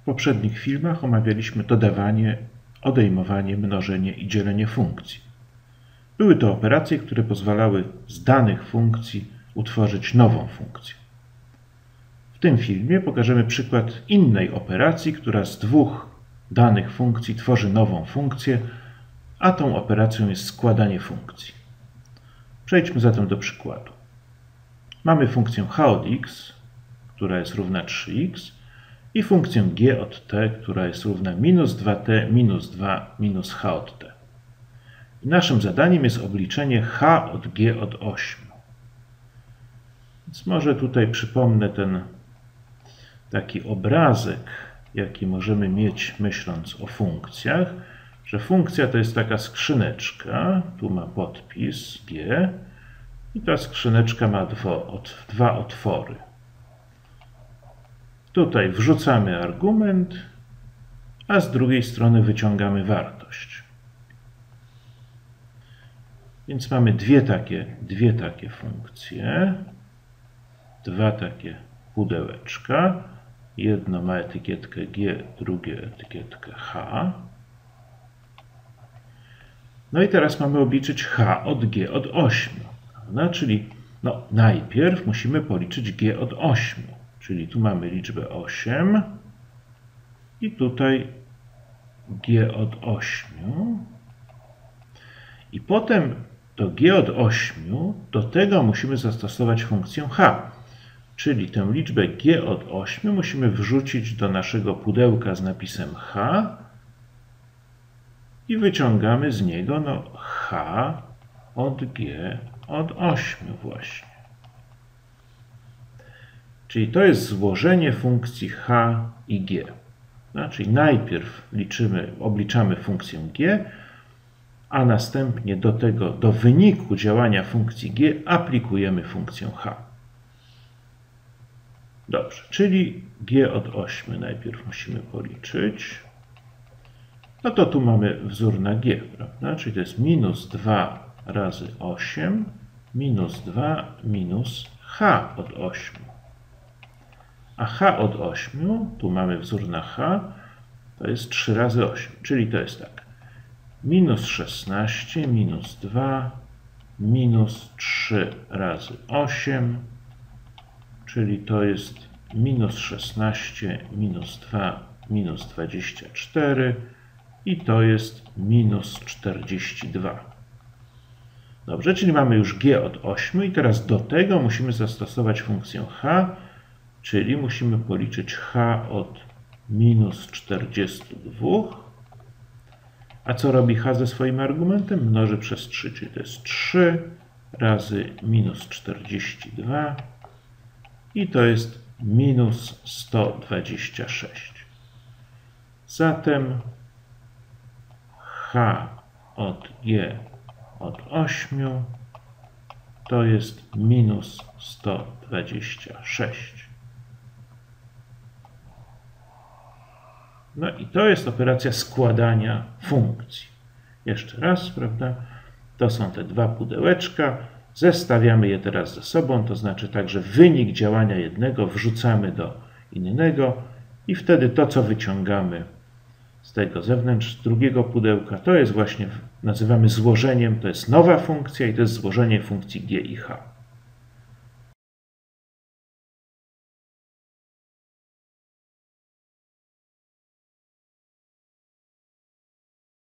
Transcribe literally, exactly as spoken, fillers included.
poprzednich filmach omawialiśmy dodawanie, odejmowanie, mnożenie i dzielenie funkcji. Były to operacje, które pozwalały z danych funkcji utworzyć nową funkcję. W tym filmie pokażemy przykład innej operacji, która z dwóch danych funkcji tworzy nową funkcję, a tą operacją jest składanie funkcji. Przejdźmy zatem do przykładu. Mamy funkcję h od x, która jest równa trzy x i funkcję g od t, która jest równa minus dwa t minus dwa minus h od t. I naszym zadaniem jest obliczenie h od g od ośmiu. Więc może tutaj przypomnę ten taki obrazek, jaki możemy mieć myśląc o funkcjach, że funkcja to jest taka skrzyneczka, tu ma podpis G i ta skrzyneczka ma dwo, dwa otwory. Tutaj wrzucamy argument, a z drugiej strony wyciągamy wartość. Więc mamy dwie takie, dwie takie funkcje, dwa takie pudełeczka. Jedno ma etykietkę G, drugie etykietkę H. No i teraz mamy obliczyć H od G od ośmiu. Prawda? Czyli no, najpierw musimy policzyć G od ośmiu. Czyli tu mamy liczbę osiem i tutaj G od ośmiu. I potem do G od ośmiu, do tego musimy zastosować funkcję H. Czyli tę liczbę G od ośmiu musimy wrzucić do naszego pudełka z napisem H i wyciągamy z niego no, H od G od ośmiu właśnie. Czyli to jest złożenie funkcji H i G. No, czyli najpierw liczymy, obliczamy funkcję G, a następnie do tego, do wyniku działania funkcji G aplikujemy funkcję H. Dobrze, czyli G od ośmiu najpierw musimy policzyć. No to tu mamy wzór na G, prawda? Czyli to jest minus dwa razy osiem minus dwa minus H od ośmiu. A H od ośmiu, tu mamy wzór na H, to jest trzy razy osiem, czyli to jest tak. Minus szesnaście minus dwa minus trzy razy osiem, czyli to jest minus szesnaście minus dwa minus dwadzieścia cztery i to jest minus czterdzieści dwa. Dobrze, czyli mamy już G od ośmiu i teraz do tego musimy zastosować funkcję H, czyli musimy policzyć H od minus czterdziestu dwóch. A co robi H ze swoim argumentem? Mnoży przez trzy, czyli to jest trzy razy minus czterdzieści dwa i to jest minus sto dwadzieścia sześć. Zatem H od G od ośmiu to jest minus sto dwadzieścia sześć. No i to jest operacja składania funkcji. Jeszcze raz, prawda? To są te dwa pudełeczka. Zestawiamy je teraz ze sobą, to znaczy tak, że wynik działania jednego wrzucamy do innego i wtedy to, co wyciągamy z tego zewnątrz, z drugiego pudełka, to jest właśnie, nazywamy złożeniem, to jest nowa funkcja i to jest złożenie funkcji G i H.